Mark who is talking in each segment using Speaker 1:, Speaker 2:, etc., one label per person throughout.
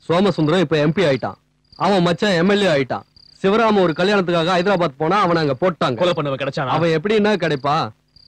Speaker 1: சோமசுந்தரம் இப்ப MP ஆயிட்டான். அவன் மச்சான் MLA ஆயிட்டான். சிவராம ஒரு கல்யாணத்துக்காக ஹைதராபாத் போனா அவனை அங்க போட்டாங்க.
Speaker 2: கொலை பண்ணவன் கிடைச்சானா?
Speaker 1: அவன் எப்படின்னா கிடைப்பா?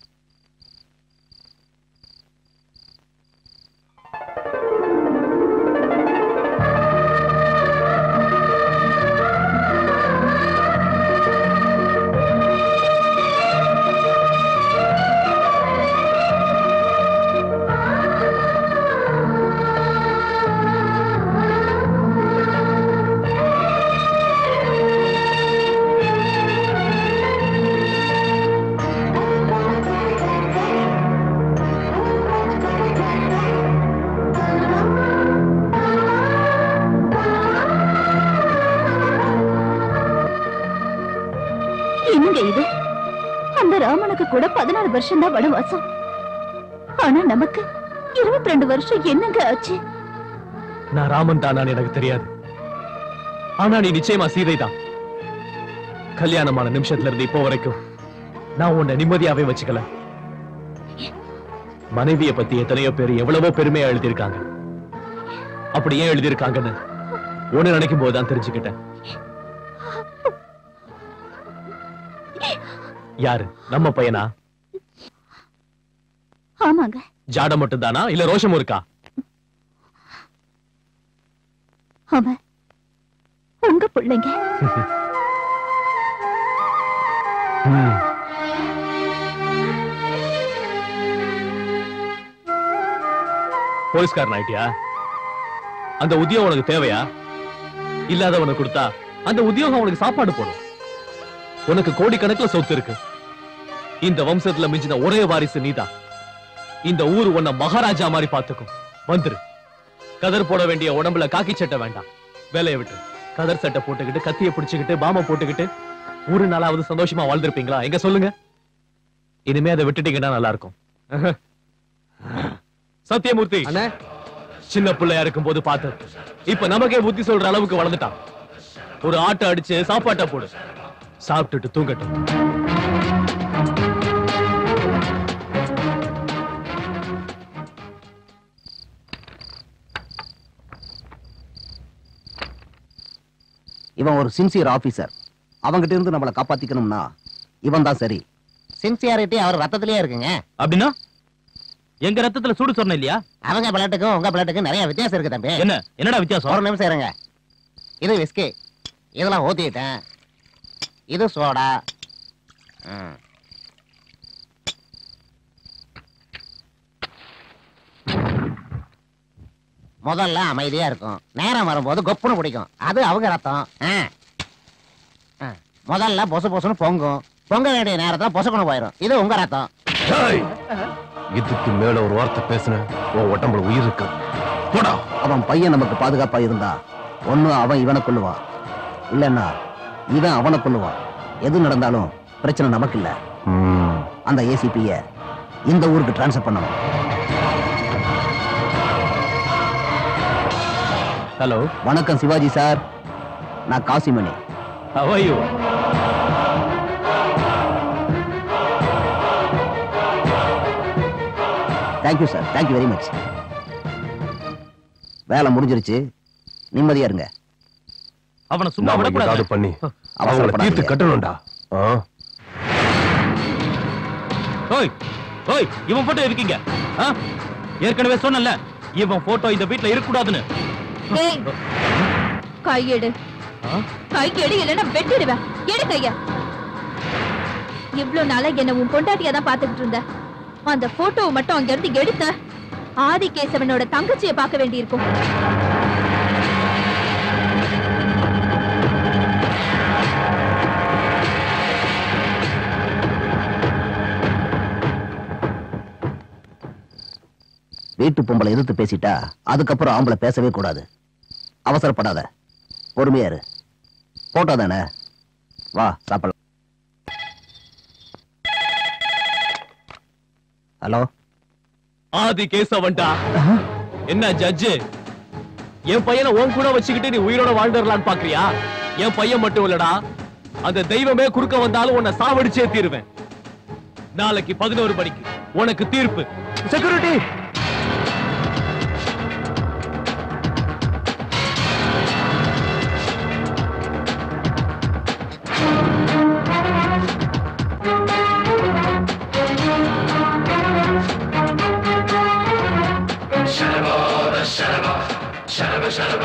Speaker 3: கூட 14 வருஷம் தான் வனவாசம். ஆனா நமக்கு 22 வருஷம் என்னங்க ஆச்சு?
Speaker 2: நான் ராமன் தானான்னு எனக்கு தெரியாது. ஆனா நீ நிச்சயமா சீதை தான். கல்யாணமான நிமிஷத்துல இருந்து இப்போ வரைக்கும் நான் உன்னை நிம்மதியாவே வச்சுக்கல. மனைவியை பத்தி எத்தனையோ பேர் எவ்வளவோ பெருமையா எழுதியிருக்காங்க. அப்படி ஏன் எழுதியிருக்காங்கன்னு ஒண்ணு நினைக்கும் போதுதான் தெரிஞ்சுக்கிட்டேன். யாரு? நம்ம பையனா?
Speaker 3: ஆமாங்க.
Speaker 2: ஜாட மட்டும் தானா இல்ல ரோஷமும் இருக்கா?
Speaker 3: ஆமா, உங்க பிள்ளைங்க.
Speaker 2: போலீஸ்காரன் ஆயிட்டியா? அந்த உத்தியோகம் உனக்கு தேவையா? இல்லாதவனுக்கு கொடுத்தா அந்த உத்தியோகம் அவனுக்கு சாப்பாடு போடும். உனக்கு கோடிக்கணக்கில் சொத்து இருக்கு. இந்த வம்சத்துல மிஞ்சின ஒரே வாரிசு நீதான். இந்த ஊர் உன்னை மகாராஜா மாதிரி பாத்துக்கும். வந்துரு. கதர் போட வேண்டிய உடம்புல காக்கி சட்டை வேண்டாம். வேலையை விட்டு கதர் சட்டை போட்டுக்கிட்டு கத்திய பிடிச்சுக்கிட்டு பாம போட்டுக்கிட்டு ஒரு நாளாவது சந்தோஷமா வாழ்ந்திருப்பீங்களா? எங்க சொல்லுங்க. இனிமே அதை விட்டுட்டீங்கன்னா நல்லா இருக்கும். சத்தியமூர்த்தி சின்ன பிள்ளையா இருக்கும் போது பார்த்து இப்ப நமக்கே புத்தி சொல்ற அளவுக்கு வளர்ந்துட்டான். ஒரு ஆட்டை அடிச்சு சாப்பாட்டை போடு. சாப்பிட்டுட்டு தூங்கட்டும்.
Speaker 4: இவன் ஒரு சின்சியர் ஆபீசர். அவங்கிட்ட இருந்து நம்மளை காப்பாத்திக்கணும்னா இவன் தான் சரி.
Speaker 5: சின்சியாரிட்டி அவர் ரத்தத்திலேயே இருக்குங்க.
Speaker 2: அப்படின்னா எங்க ரத்தத்துல சூடு சொன்ன இல்லையா?
Speaker 5: அவங்க பிளட்டுக்கும் உங்க பிளட்டுக்கும் நிறைய வித்தியாசம் இருக்கு தம்பி.
Speaker 2: என்னடா வித்தியாசம்?
Speaker 5: ஒரு நிமிஷம் இருங்க. இது விஸ்கி, இதெல்லாம் ஊத்திட்டேன். இது சோடா. முதல்ல அமைதியா இருக்கும், நேரம் வரும்போது கொப்புன்னு பிடிக்கும். அது அவங்க ரத்தம். முதல்ல பொசு பொசுன்னு பொங்கும், பொங்க வேண்டிய நேரத்துல பொசுக்கணும் போயிடும். இது உங்க ரத்தம்.
Speaker 6: இதுக்கு மேல ஒரு வார்த்தை பேசுன உன் உடம்புல உயிர் இருக்கு. போடா.
Speaker 4: அவன் பையன் நமக்கு பாதுகாப்பா இருந்தா ஒண்ணு அவன் இவனை கொல்லுவான், இல்லன்னா இவன் அவனை கொல்லுவான். எது நடந்தாலும் பிரச்சனை நமக்கு இல்ல. அந்த ஏசிபிய இந்த ஊருக்கு டிரான்ஸ்ஃபர் பண்ணணும்.
Speaker 2: ஹலோ,
Speaker 4: வணக்கம் சிவாஜி சார். நான் Kasimani.
Speaker 2: How are you?
Speaker 4: Thank you sir, thank you very much. வேலை முடிஞ்சிருச்சு, நிம்மதியா இருங்க.
Speaker 2: அவனை சும்மா விடக்கூடாது.
Speaker 6: பண்ணி அவங்கள தீர்த்து கட்டணும்டா.
Speaker 2: ஓய் ஓய், இவன் போட்டோ இருக்கீங்க. ஏற்கனவே சொன்னல, இவன் போட்டோ இந்த வீட்ல இருக்க கூடாதுன்னு.
Speaker 3: கையெடு, கையெடு, இல்லைன்னா வெட்டிடுவேன். எடு கைய. இவ்வளவு நாளா என்ன உன் பொண்டாட்டியா தான் பாத்துக்கிட்டு இருந்த. அந்த போட்டோவை மட்டும் அங்க இருந்து எடுத்த ஆதிகேசவனோட தங்கச்சியை பார்க்க வேண்டியிருக்கும்.
Speaker 4: வீட்டு பொம்பளை எதிர்த்து பேசிட்டா அதுக்கப்புறம் ஆம்பளை பேசவே கூடாது. அவசரப்படாத, பொறுமையா இரு. போட்டோ தானே, வா சாப்பிடலாம். ஹலோ,
Speaker 2: ஆதி கேசவன்டா. என்ன ஜட்ஜு, என் பையனை உன் கூட வச்சுக்கிட்டு நீ உயிரோட வாழ்ந்துடலான்னு பாக்குறியா? என் பையன் மட்டும் இல்லடா, அந்த தெய்வமே குறுக்க வந்தாலும் உன்னை சாவடிச்சே தீருவேன். நாளைக்கு 11 மணிக்கு உனக்கு தீர்ப்பு. செக்யூரிட்டி,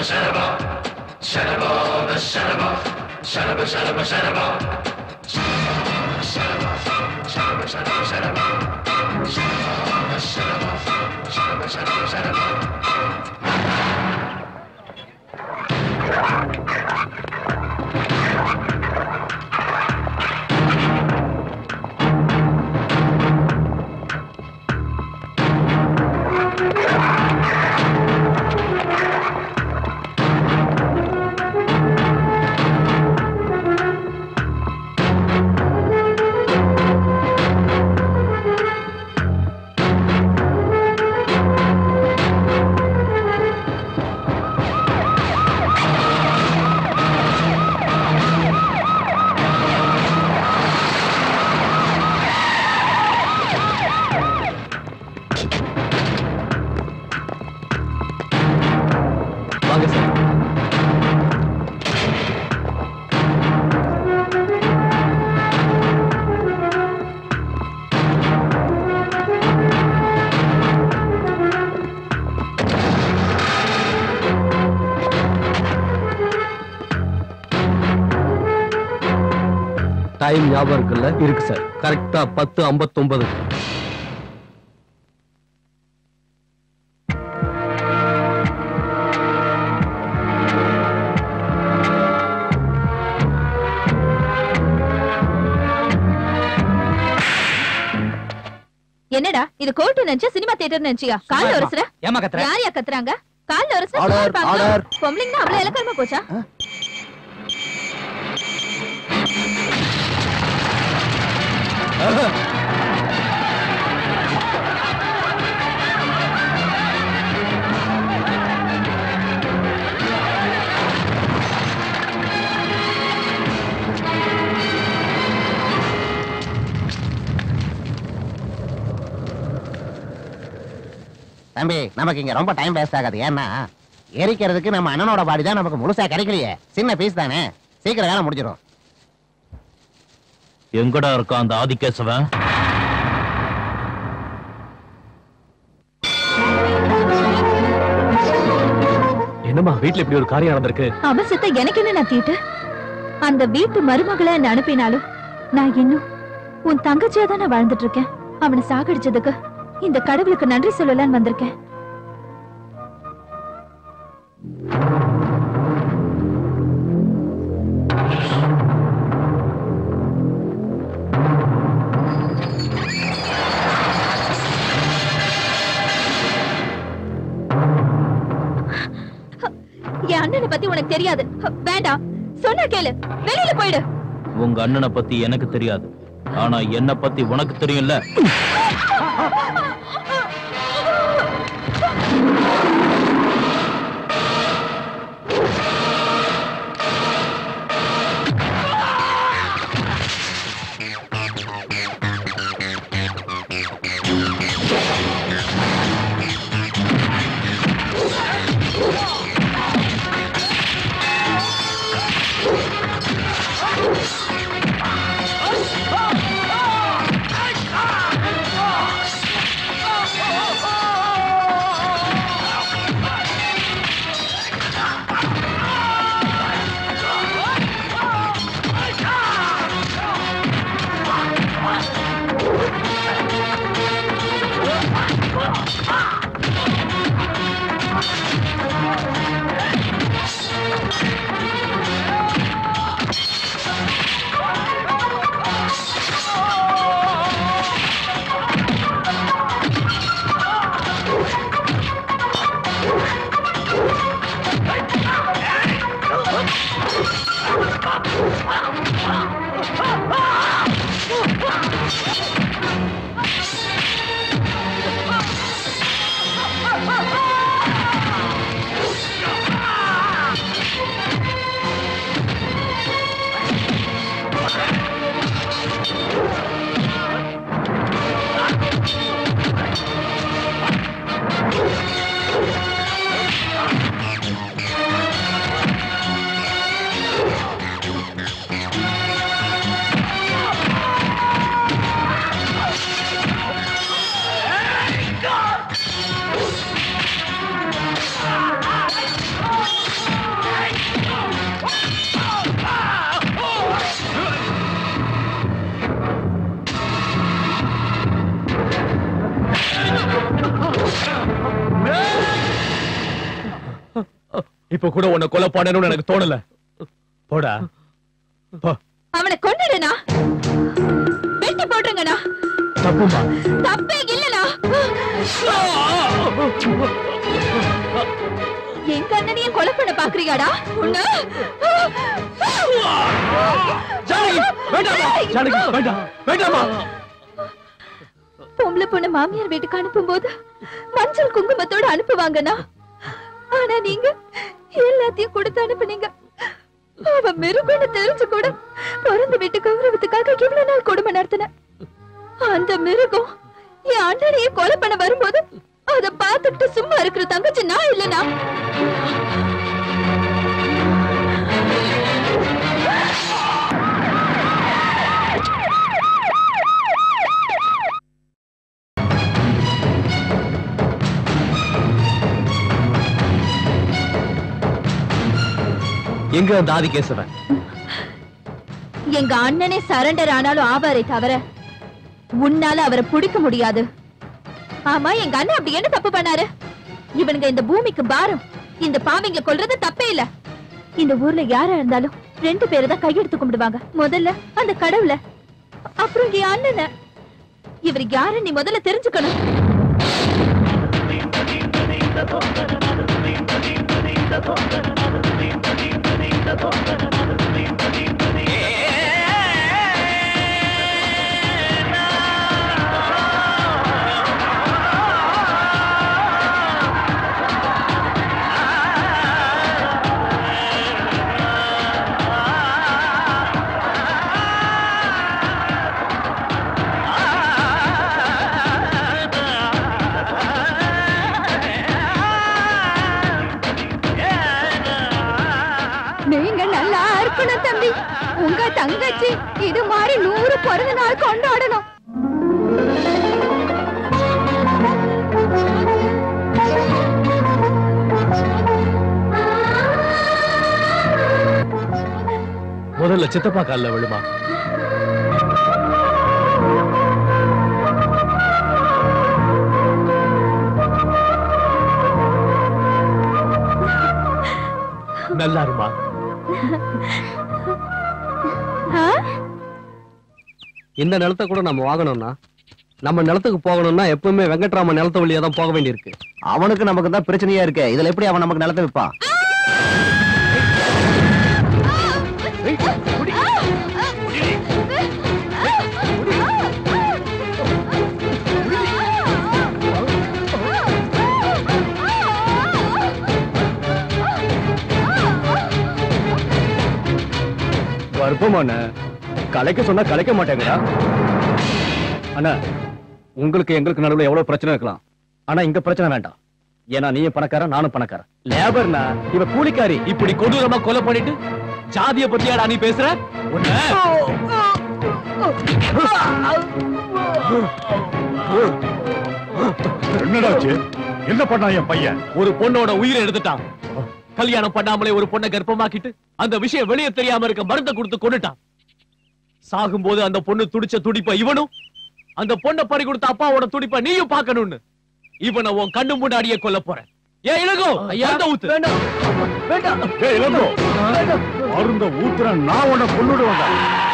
Speaker 1: வாங்க சார். டைம் ஞாபகம் இருக்குல்ல? இருக்கு சார். கரெக்டா 10:59.
Speaker 3: என்னடா இது கோர்ட் நினைச்சா சினிமா தியேட்டர் நினைச்சியா? கால்ல ஒருசுற
Speaker 5: ஏமா கத்துற?
Speaker 3: யாரையா கத்துறாங்க? கால்ல ஒருசுற
Speaker 4: ஆர்டர்.
Speaker 3: பொம்பளைங்க அவ்வளவு இலக்கரமா போச்சா?
Speaker 5: தம்பி நமக்கு இங்க ரொம்ப டைம் வேஸ்ட் ஆகாது. ஏன்னா எரிக்கிறதுக்கு நம்ம அண்ணனோட பாடி தான் நமக்கு முழுசா கிடைக்கலையே. சின்ன பீஸ் தானே, சீக்கிரம் வேலை முடிஞ்சிடும்.
Speaker 2: எங்கடா இருக்கான் அந்த ஆதிகேசவன்? என்னம்மா வீட்டுல இப்படி ஒரு காரியம் நடந்திருக்கு?
Speaker 3: அவசத்தை எனக்கு என்ன நத்திட்டு? அந்த வீட்டு மருமகளை என்ன அனுப்பினாலும் நான் இன்னும் உன் தங்கச்சியா தானே வாழ்ந்துட்டு இருக்கேன். அவனை சாகடிச்சதுக்கு இந்த கடவுளுக்கு நன்றி சொல்லலான்னு வந்திருக்கேன். என் அண்ணனை பத்தி உனக்கு தெரியாது. வேண்டாம், சொன்ன கேளு, வெளியில போயிடு.
Speaker 2: உங்க அண்ணனை பத்தி எனக்கு தெரியாது, ஆனா என்ன பத்தி உனக்கு தெரியும்ல. இப்ப கூட உன்னை கொலை பண்ணணும்னு எனக்கு தோணல. போடா.
Speaker 3: அவனை கொன்னுடுனா, வெட்டி போட்டுருங்கண்ணா.
Speaker 2: தப்புமா.
Speaker 3: தப்பே இல்லனா. எங்க அண்ணனையே கொலை பண்ண பாக்குறியாடா? உன்னை பொம்பளை பொண்ணு மாமியார் வீட்டுக்கு அனுப்பும் போது மஞ்சள் குங்குமத்தோட அனுப்புவாங்கண்ணா. ஆனா நீங்க எல்லாத்தையும் கொடுத்து அனுப்புனீங்க. அவ மிருகன்னு தெரிஞ்சு கூட பிறந்த வீட்டு கௌரவத்துக்காக இவ்வளவு நாள் கொடுமை நடத்தின. அந்த மிருகம் என் அண்ணனையே கொலை பண்ண வரும்போது அத பார்த்துட்டு சும்மா இருக்கிற தங்கச்சி நான் இல்லனா?
Speaker 2: எங்க அந்த ஆதிகேசவன்?
Speaker 3: எங்க அண்ணனே சரண்டர் ஆனாலும் ஆவாரே தவிர உன்னால அவரை பிடிக்க முடியாது. ஆமா, எங்க அண்ணன் அப்படி என்ன தப்பு பண்ணாரு? இவனுங்க இந்த பூமிக்கு பாரம். இந்த பாவிங்க கொல்றது தப்பே இல்ல. இந்த ஊர்ல யாரா இருந்தாலும் 2 பேரை தான் கையெடுத்து கும்பிடுவாங்க. முதல்ல அந்த கடவுள, அப்புறம் என் அண்ணனை. இவர் யாரு நீ முதல்ல தெரிஞ்சுக்கணும். நீங்க நல்லா இருக்கணும் தம்பி. உங்க தங்கச்சி இது மாதிரி 100 பிறந்த நாள் கொண்டாடணும்.
Speaker 2: முதல்ல சித்தப்பா கால்ல விழுமா. நல்லா இருமா.
Speaker 1: இந்த நிலத்தை கூட நம்ம வாங்கணும்னா, நம்ம நிலத்துக்கு போகணும்னா எப்பவுமே வெங்கட்ராமன் நிலத்து வழியா தான் போக வேண்டியிருக்கு.
Speaker 4: அவனுக்கு நமக்கு தான் பிரச்சனையா இருக்கு. இதுல எப்படி அவன் நமக்கு நிலத்தை விற்பான்?
Speaker 6: கர்ப்பமான கலைக்க சொன்னா கலைக்க மாட்டேங்கடா. அண்ணா, உங்களுக்கு எங்களுக்கு நடுவுல எவ்வளவு பிரச்சனை இருக்கலாம், ஆனா இங்க பிரச்சனை வேண்டாம். ஏன்னா நீயும் பணக்காரன், நானும் பணக்காரன். லேபர்னா இவ கூலிக்காரி.
Speaker 2: இப்படி கொடூரமா கொலை பண்ணிட்டு ஜாதிய பத்தியாடா நீ பேசுற?
Speaker 6: என்னடாச்சு? என்ன பண்ணா என் பையன்?
Speaker 2: ஒரு பொண்ணோட உயிரை எடுத்துட்டான். கல்யாணம் பண்ணாமலே ஒரு பொண்ணை கர்ப்பமாக்கிட்டு அந்த விஷயம் வெளியே தெரியாம இருக்க மருந்தை கொடுத்து கொண்டுட்டான். சாகும்போது அந்த பொண்ணு துடிச்ச துடிப்ப இவனும், அந்த பொண்ணை பறி கொடுத்த அப்பாவோட துடிப்ப நீயும் பார்க்கணும்னு இவனை உன் கண்ணு முன்னாடியே கொல்ல போறேன். ஏன் இளங்கோ, மருந்த ஊத்து.
Speaker 6: வேண்டாம் வேண்டாம். ஏய் இளங்கோ, மருந்த ஊத்துற நான் உன்னை கொன்னுடுவேன்டா.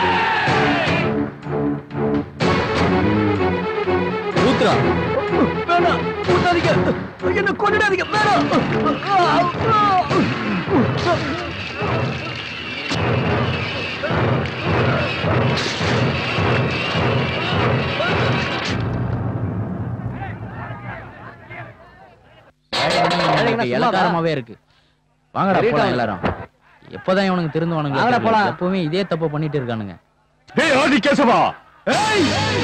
Speaker 1: ஊத்துறா.
Speaker 6: வேண்டாம், ஊத்தாதீங்க. என்ன கொன்னுடாதீங்க. வேண்டாம்.
Speaker 7: இலக்காரமாவே இருக்கு. வாங்கடா போலாம் எல்லாரும். எப்பதான் இவனுக்கு திருந்துவானுங்க? எப்பவுமே இதே தப்பு பண்ணிட்டு இருக்கானுங்க.
Speaker 6: ஏய் ஆதிகேசவா, ஏய்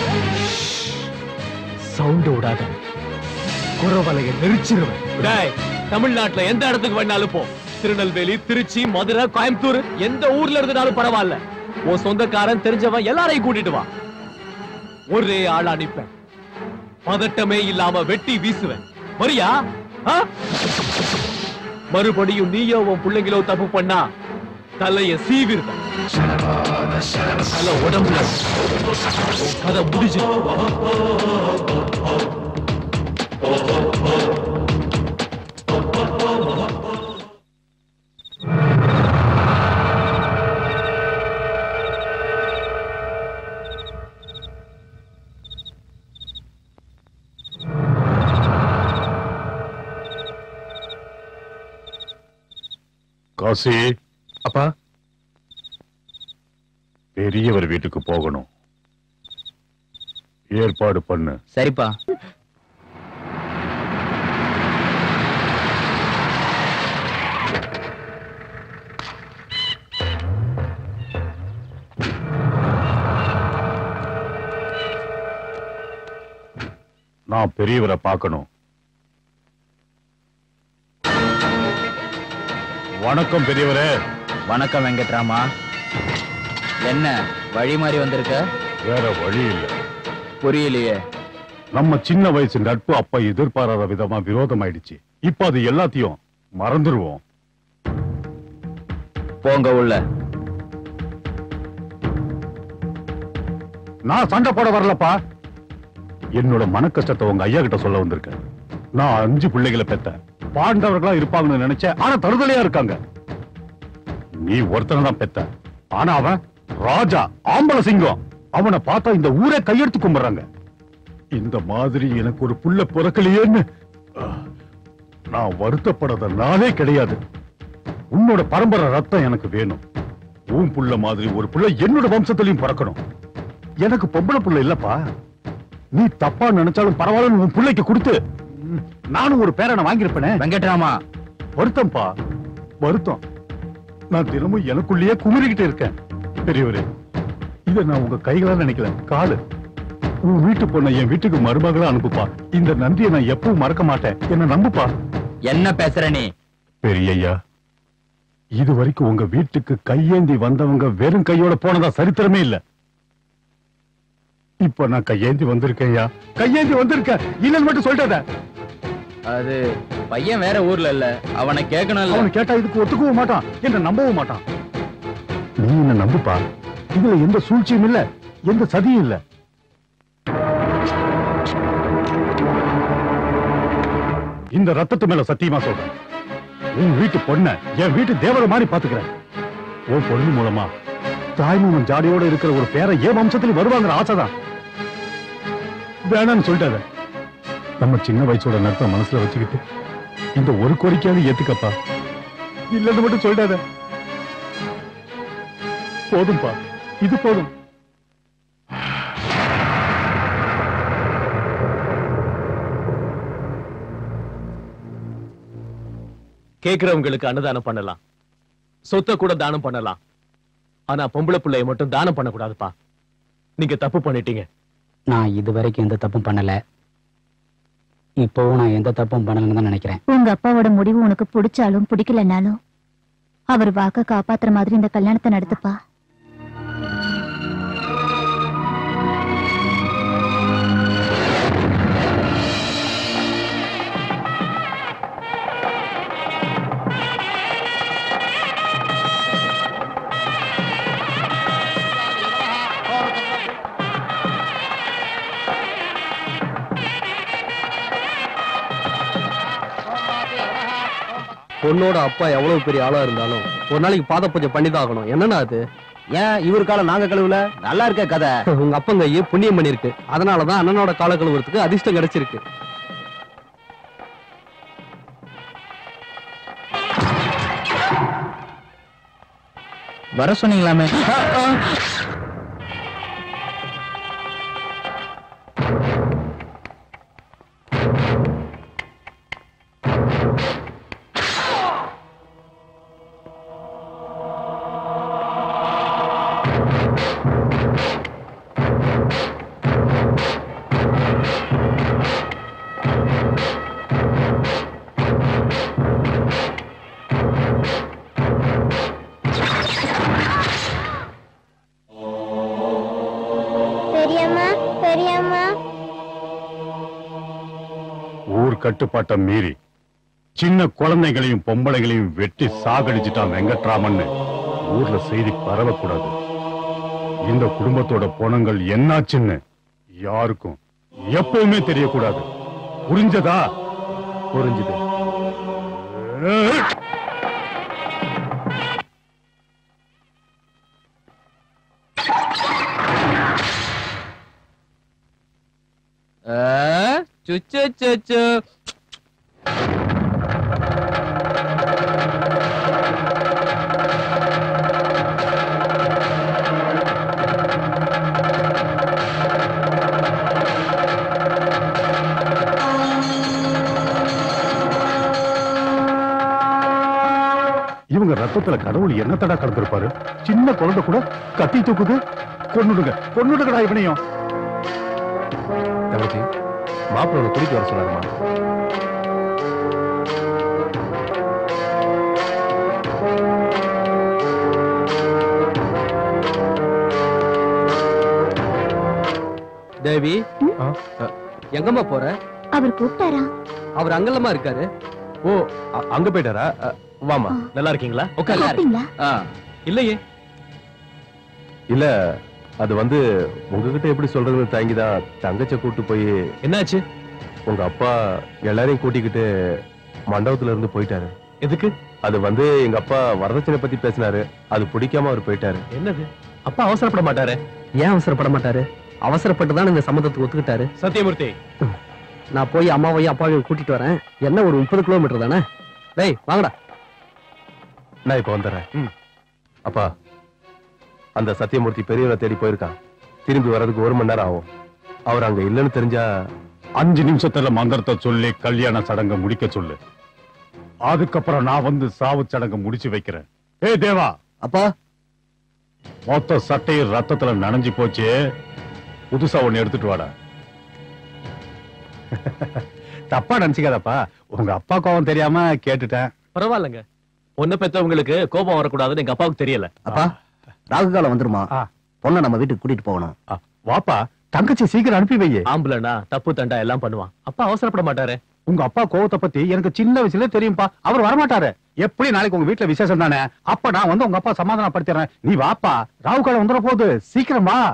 Speaker 2: சவுண்ட் விடாத, குறவலைய நெரிச்சிருவேன். டேய், தமிழ்நாட்டுல எந்த இடத்துக்கு வேணாலும் போ. திருநெல்வேலி, திருச்சி, மதுரை, கோயம்புத்தூர், எந்த ஊர்ல இருந்தாலும் பரவாயில்ல. உன் சொந்தக்காரன் தெரிஞ்சவன் எல்லாரையும் கூட்டிட்டு வா. ஒரே ஆள் அனுப்பேன். பதட்டமே இல்லாம வெட்டி வீசுவேன். வரியா? மறுபடியும் நீயோ உன் பிள்ளைங்களோ தப்பு பண்ணா தலைய சீவிருவேன். தலை உடம்புல கதை முடிஞ்சு.
Speaker 8: வாசி, அப்பா, பெரியவர் வீட்டுக்கு போகணும். ஏற்பாடு பண்ணு.
Speaker 7: சரிப்பா.
Speaker 8: நான் பெரியவரை பார்க்கணும். வணக்கம் பெரியவரே.
Speaker 7: வணக்கம் வெங்கட்ராமா. என்ன வழி மாறி வந்திருக்க?
Speaker 8: வேற வழி இல்ல.
Speaker 7: புரியலையே.
Speaker 8: நம்ம சின்ன வயசு நட்பு அப்ப எதிர்பாராத விதமா விரோதம் ஆயிடுச்சு. இப்ப அது எல்லாத்தையும் மறந்துருவோம்.
Speaker 7: போங்க உள்ள.
Speaker 8: நான் சண்டை போட வரலப்பா. என்னோட மன கஷ்டத்தை உங்க ஐயா கிட்ட சொல்ல வந்திருக்கேன். நான் 5 பிள்ளைகளை பெத்தேன். பாண்டவர்களா இருப்பாங்கன்னு நினைச்சேன். ஆனா தருதலையா இருக்காங்க. நீ ஒருத்தனை தான் பெத்த. ஆனா அவன் ராஜா, ஆம்பள சிங்கம். அவனை பார்த்தா இந்த ஊரே கையெடுத்து கும்பிடுறாங்க. இந்த மாதிரி எனக்கு ஒரு புள்ள பிறக்கலையேன்னு நான் வருத்தப்படாத நாளே கிடையாது. உன்னோட பரம்பரை ரத்தம் எனக்கு வேணும். உன் புள்ள மாதிரி ஒரு புள்ள என்னோட வம்சத்திலையும் பிறக்கணும். எனக்கு பொம்பளை புள்ள இல்லப்பா. நீ தப்பா நினைச்சாலும் பரவாயில்ல, உன் பிள்ளைக்கு கொடுத்து நானும் ஒரு பேரனை வாங்கியிருப்பேனே.
Speaker 7: வெங்கட்ராமா,
Speaker 8: வருத்தம்பா, வருத்தம். நான் தினமும் எனக்குள்ளேயே குமிரிக்கிட்டு இருக்கேன். பெரியவரே, இத நான் உங்க கைகளால நினைக்கல, காலு. உன் வீட்டு பொண்ணை என் வீட்டுக்கு மருமகளா அனுப்புப்பா. இந்த நன்றியை நான் எப்பவும் மறக்க மாட்டேன். என்ன நம்புப்பா.
Speaker 7: என்ன பேசுற நீ?
Speaker 8: பெரியய்யா, இது வரைக்கும் உங்க வீட்டுக்கு கையேந்தி வந்தவங்க வெறும் கையோட போனதா சரித்திரமே இல்ல. இப்ப நான் கையேந்தி வந்திருக்கேன்யா. கையேந்தி வந்திருக்கேன். இல்லன்னு மட்டும் சொல்லிட்டாத.
Speaker 7: அது பையன் வேற ஊர்ல இல்ல, அவனை கேட்கணும்.
Speaker 8: அவனை கேட்டா இதுக்கு ஒத்துக்கவும் மாட்டான், என்ன நம்பவும் மாட்டான். நீ என்ன நம்புப்பா. இதுல எந்த சூழ்ச்சியும் இல்ல, எந்த சதியும் இல்ல. இந்த ரத்தத்து மேல சத்தியமா சொல்றேன். உன் வீட்டு பொண்ண என் வீட்டு தேவரை மாதிரி பாத்துக்கிறேன். உன் பொண்ணு மூலமா தாய்மாமன் ஜாடியோட இருக்கிற ஒரு பேரை என் வம்சத்துல வருவாங்கிற ஆசைதான். வேணான்னு சொல்லிட்டாத. நம்ம சின்ன வயசோட நட்பை மனசுல வச்சுக்கிட்டு இந்த ஒரு கோரிக்கையாவது ஏத்துக்கப்பா. இல்லன்னு மட்டும் சொல்லிட்டாத. போதும்பா, இது போதும்.
Speaker 2: கேக்குறவங்களுக்கு அன்னதானம் பண்ணலாம், சொத்தை கூட தானம் பண்ணலாம். ஆனா பொம்பளை பிள்ளைய மட்டும் தானம் பண்ணக்கூடாதுப்பா. நீங்க தப்பு பண்ணிட்டீங்க.
Speaker 9: நான் இதுவரைக்கும் எந்த தப்பும் பண்ணல. இப்போவும் நான் எந்த தப்பும் பண்ணலன்னு தான் நினைக்கிறேன்.
Speaker 3: உங்க அப்பாவோட முடிவு உனக்கு பிடிச்சாலும் பிடிக்கலனாலும் அவர் வாக்க காப்பாத்துற மாதிரி இந்த கல்யாணத்தை நடத்துப்பா.
Speaker 1: பொண்ணோட அப்பா எவ்வளவு பெரிய ஆளா இருந்தாலும் ஒரு நாளைக்கு பாத பூஜை பண்ணிதான் ஆகணும். என்னன்னா அது?
Speaker 4: ஏன் இவர் காலம் நாங்க கழுவுல? நல்லா இருக்க கதை.
Speaker 1: உங்க அப்பங்க ஐயே புண்ணியம் பண்ணிருக்கு. அதனாலதான் அண்ணனோட கால கழுவுறதுக்கு அதிர்ஷ்டம் கிடைச்சிருக்கு.
Speaker 7: வர சொன்னீங்களாமே.
Speaker 8: ஊர் கட்டுப்பாட்டை மீறி சின்ன குழந்தைகளையும் பொம்பளைகளையும் வெட்டி சாகடிச்சுட்டான் வெங்கட்ராமன். ஊர்ல செய்தி பரவக்கூடாது. இந்த குடும்பத்தோட பொணங்கள் என்னாச்சுன்னு யாருக்கும் எப்பவுமே தெரியக்கூடாது. புரிஞ்சதா?
Speaker 2: புரிஞ்சுது. சுச்சு
Speaker 8: ரத்தத்துல கடவுள் என்ன தடா கடந்திருப்பாரு? சின்ன குழந்தை கூட கத்தி தூக்குது. கொன்னுடுங்கடா இவனையும்.
Speaker 10: தங்கச்சி, மாப்பிள்ளை குடிக்க வர சொன்னாருமா.
Speaker 1: தேவி, எங்கம்மா போற?
Speaker 3: அவர் கூப்பிட்டாரா?
Speaker 1: அவர் அங்கல்லமா இருக்காரு.
Speaker 10: ஓ, அங்க போயிட்டாரா? வாமா.
Speaker 2: நல்லா இருக்கீங்களா?
Speaker 3: சாப்பிட்டீங்களா?
Speaker 2: இல்லையே.
Speaker 10: இல்ல, அது வந்து உங்ககிட்ட எப்படி சொல்றதுன்னு தாங்கிதான் தங்கச்ச கூட்டு போய்.
Speaker 2: என்னாச்சு?
Speaker 10: உங்க அப்பா எல்லாரையும் கூட்டிக்கிட்டு மண்டபத்துல இருந்து போயிட்டாரு.
Speaker 2: எதுக்கு?
Speaker 10: அது வந்து எங்க அப்பா வரதட்சணை பத்தி பேசினாரு. அது பிடிக்காம அவர் போயிட்டாரு.
Speaker 2: என்னது? அப்பா அவசரப்பட மாட்டாரு?
Speaker 1: ஏன் அவசரப்பட மாட்டாரு? அவசரப்பட்டுதான் இந்த சம்மந்தத்துக்கு ஒத்துக்கிட்டாரு.
Speaker 2: சத்தியமூர்த்தி,
Speaker 1: நான் போய் அம்மாவையும் அப்பாவையும் கூட்டிட்டு வரேன். என்ன ஒரு 30 கிலோமீட்டர் தானே? டேய் வாங்கடா.
Speaker 10: நான் இப்ப வந்துடுறேன். அப்பா, அந்த சத்தியமூர்த்தி பெரியவரை தேடி போயிருக்கான். திரும்பி வர்றதுக்கு 1 மணி நேரம் ஆகும். அவர் அங்க இல்லைன்னு தெரிஞ்சா
Speaker 8: 5 நிமிஷத்துல மந்திரத்தை சொல்லி கல்யாண சடங்கை முடிக்க சொல்லு. அதுக்கப்புறம் நான் வந்து சாவு சடங்கை முடிச்சு வைக்கிறேன். ஏய் தேவா.
Speaker 1: அப்பா,
Speaker 8: மொத்த சட்டையும் ரத்தத்துல நனைஞ்சு போச்சு. புதுசா ஒண்ணு எடுத்துட்டு வாடா. தப்பா நினைச்சுக்காதப்பா, உங்க அப்பா கோபம் தெரியாம கேட்டுட்டேன்.
Speaker 2: பரவாயில்லைங்க. பொண்ணு பெத்தவங்களுக்கு கோபம் வரக்கூடாதுன்னு எங்க அப்பாவுக்கு தெரியல.
Speaker 4: அப்பா, ராகு காலம் வந்துருமா? பொண்ணை நம்ம வீட்டுக்கு கூட்டிட்டு போகணும்.
Speaker 8: வாப்பா, தங்கச்சி சீக்கிரம் அனுப்பி வையே.
Speaker 2: ஆம்பளனா தப்பு தண்டா எல்லாம் பண்ணுவான். அப்பா அவசரப்பட மாட்டாரு.
Speaker 8: உங்க அப்பா கோவத்தை பத்தி எனக்கு சின்ன வயசுல தெரியும்பா. அவர் வரமாட்டாரு. எப்படி நாளைக்கு உங்க வீட்டுல விசேஷம் தானே? அப்ப நான் வந்து உங்க அப்பா சமாதானப்படுத்திடுறேன். நீ வாப்பா, ராகு காலம் வந்துட போகுது. சீக்கிரம் வா.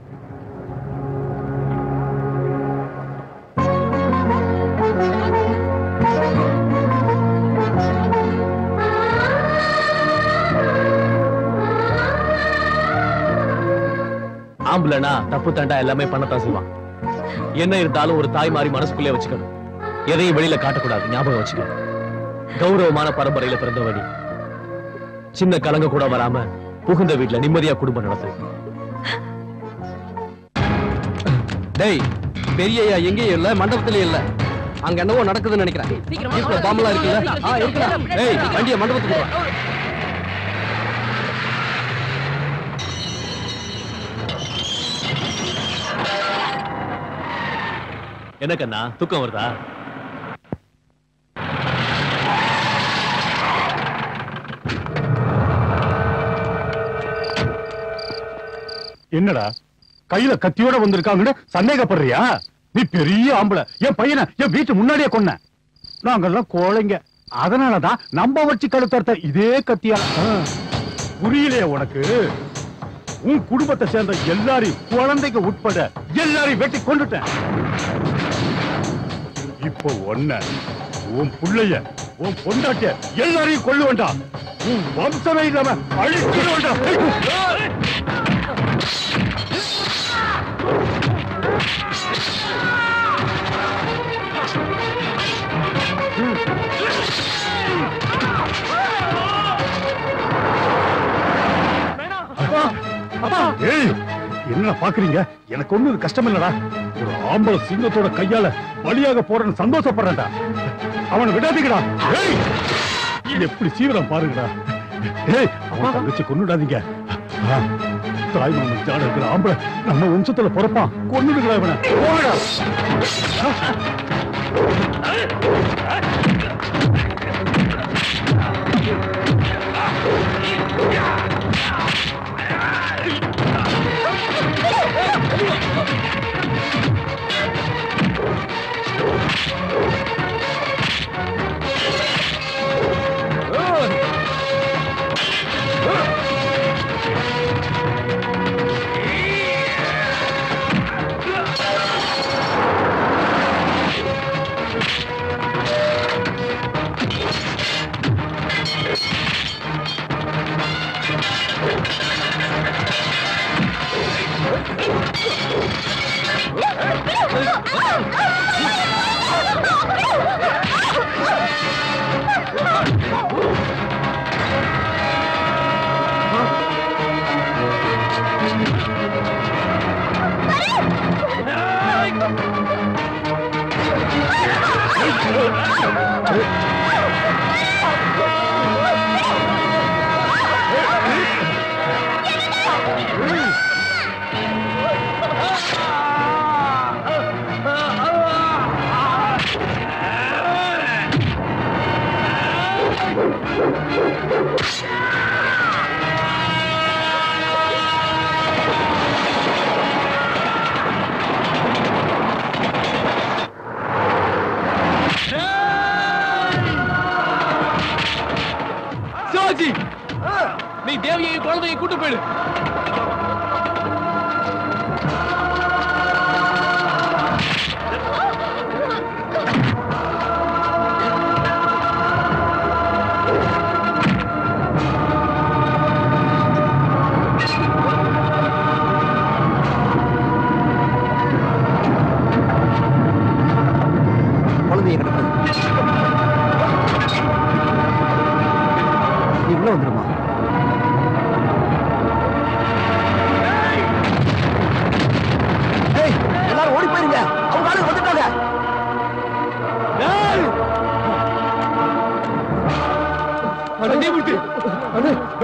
Speaker 2: ஆம்பளனா தப்பு தண்டா எல்லாமே பண்ணத்தான் செய்வான். என்ன இருந்தாலும் ஒரு தாய் மாதிரி மனசுக்குள்ளே வச்சுக்கணும். எதையும் வெளியில காட்டக்கூடாது. ஞாபகம் வச்சுக்க. கௌரவமான பரம்பரையில பிறந்தவடி. சின்ன கலங்க கூட வராம புகுந்த வீட்டுல நிம்மதியா குடும்பம் நடத்து.
Speaker 1: டேய், பெரியய்யா எங்கேயும் இல்ல, மண்டபத்திலயும் இல்ல. அங்க என்னவோ நடக்குதுன்னு நினைக்கிறேன். வீட்டுல பாம்பெல்லாம் இருக்குல்ல? இருக்குடா. டேய், வண்டியை மண்டபத்துக்கு வா.
Speaker 2: என்ன கண்ணா, தூக்கம் வருதா?
Speaker 8: என்னடா கையில கத்தியோட வந்திருக்காங்கன்னு சந்தேகப்படுறியா? நீ பெரிய ஆம்பளை. என் பையனை என் வீட்டு முன்னாடியே கொன்ன. நாங்கெல்லாம் கோழைங்க. அதனாலதான் நம்ம வச்சு கழுத்தர்த்த இதே கத்தியா. புரியலையே உனக்கு? உன் குடும்பத்தை சேர்ந்த எல்லாரையும், குழந்தைங்க உட்பட எல்லாரையும் வெட்டி கொண்டுட்டேன். இப்போ ஒன்ன, உன் புள்ளைய, உன் பொண்டாட்டிய எல்லாரையும் கொல்லு வேண்டாம். உன் வம்சமே இல்லாம அழிச்சு வேண்டாம். ஏய், என்ன பாக்குறீங்க? எனக்கு ஒண்ணு கஷ்டம் இல்லடா. ஒரு ஆம்பளை சிங்கத்தோட கையால பலியாக போறேன்னு சந்தோஷப்படுறேன்டா. அவனை விடாதீங்கடா. ஏய், எப்படி சீவிரம் பாருங்கடா. ஏய், அவன் தங்கச்சி கொன்னுடாதீங்க. தாய் மாமன் ஜாட இருக்கிற ஆம்பளை நம்ம வம்சத்துல பிறப்பான். கொன்னுடுங்களா இவனை. போகடா.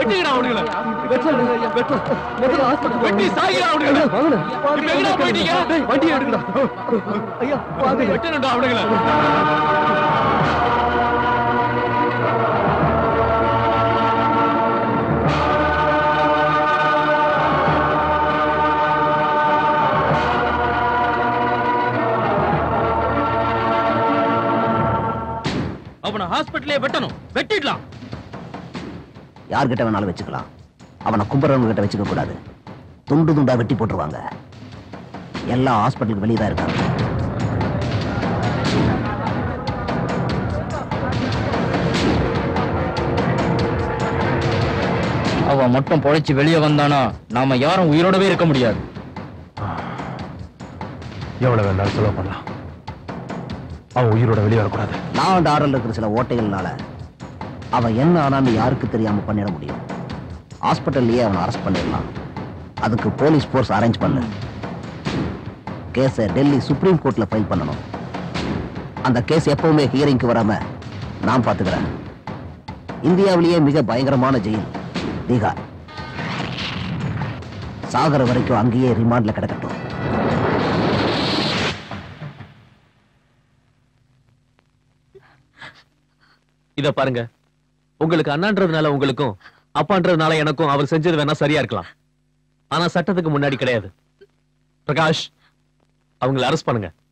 Speaker 2: வெட்டிங்கடா அவனுங்கள. வெட்டி சாகிடா அவனுங்கள. இப்ப எங்கடா போயிட்டீங்க?
Speaker 1: வண்டியை எடுங்கடா. ஐயா
Speaker 2: வெட்டணும்டா அவனுங்கள. அவனை ஹாஸ்பிட்டலே வெட்டணும். வெட்டிடலாம்.
Speaker 4: யார்கிட்ட வேணாலும் வச்சுக்கலாம். அவனை கும்புறவங்க கிட்ட வச்சுக்க கூடாது. துண்டு துண்டா வெட்டி போட்டுருவாங்க. எல்லா ஹாஸ்பிட்டலுக்கு வெளியே தான் இருக்காங்க.
Speaker 7: அவன் மட்டும் பொழைச்சு வெளியே வந்தானா நாம யாரும் உயிரோடவே இருக்க முடியாது.
Speaker 10: எவ்வளவு வேணாலும் செலவு பண்ணலாம். அவன் உயிரோட வெளியே வரக்கூடாது.
Speaker 4: நான் ஆர்டர்ல இருக்கிற சில ஓட்டைகள்னால அவன் என்ன ஆனான்னு யாருக்கு தெரியாம பண்ணிட முடியும். ஹாஸ்பிட்டல்லயே அவனை அரெஸ்ட் பண்ணிடலாம். அதுக்கு போலீஸ் ஃபோர்ஸ் அரேஞ்ச் பண்ணு. கேஸை டெல்லி சுப்ரீம் கோர்ட்ல ஃபைல் பண்ணணும். அந்த கேஸ் எப்பவுமே ஹியரிங்க்கு வராம நான் பாத்துக்கிறேன். இந்தியாவிலேயே மிக பயங்கரமான ஜெயில் தீகார். சாகர வரைக்கும் அங்கேயே ரிமாண்ட்ல கிடக்கட்டும்.
Speaker 2: இத பாருங்க, உங்களுக்கு அண்ணான்றதுனால உங்களுக்கும் அப்பான்றதுனால எனக்கும் அவர் செஞ்சது வேணா சரியா இருக்கலாம். ஆனா சட்டத்துக்கு முன்னாடி கிடையாது. பிரகாஷ், அவங்களை அரெஸ்ட் பண்ணுங்க.